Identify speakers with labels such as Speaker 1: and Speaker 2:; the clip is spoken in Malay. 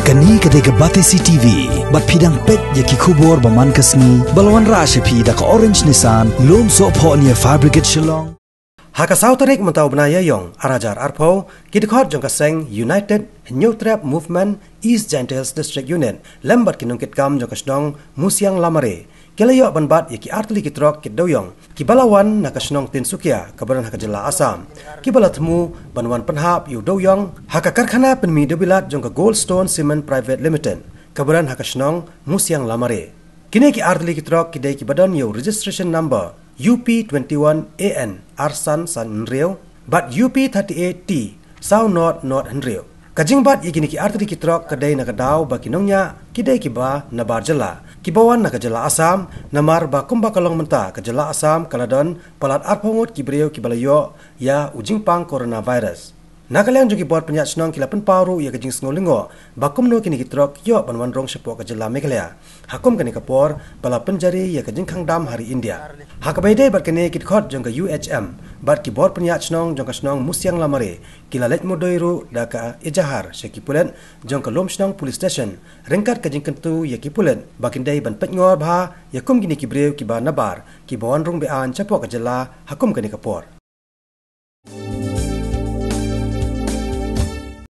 Speaker 1: Kani kadega bate CTV, bat pidang pet ya ki kubor baman kasni, balwan rashe pi da ka orange nisan, lom so po niya fabricate shillong.
Speaker 2: Haka Sautarik mentau benaya yong arajar arpo kidkhot jong kaseng United New Trap Movement East Gentiles District Union lembat kinungkit kam jong kasnong Musiang Lamare kelayo banbat yaki artli kitrok kidoyong kibalawan nakasnong Tinsukia kabaran haka jela Asam kibalatmu banwan penhap yu doyong haka karkhana penmi dobilat jong ka Goldstone Cement Private Limited kabaran haka snong Musiang Lamare kini ki artli kitrok kidai kibadan yu registration number UP21AN Arsan San Henrio bat UP38T South North Henrio kajing bat igini ki artri kitrok kadai nakadaw ba kinongnya kidai kiba na barjala kibawan na kajala Asam namar ba kumba kalong menta kajala Asam kaladon palat arpongot kibreo kibalayo ya ujingpang coronavirus nakalang jogi buat penyat senang kilapan paru ya kajing sengolingo bakum no kini kitrok yo banwan rong sepok kajala Meghalaya hakum kani kapor bala penjari ya kajing kangdam hari India hakabaide bat kani kitkhot jong ka UHM bat ki buat penyat senang jong ka senang Musiang Lamare kilalet modoiru da ka ijahar sekipulen jong ka lom senang police station rengkat kajing kentu ya kipulen bakindai ban petngor bha ya kum kini kibreu ki ba nabar ki bawan rong bean sepok kajala hakum kani kapor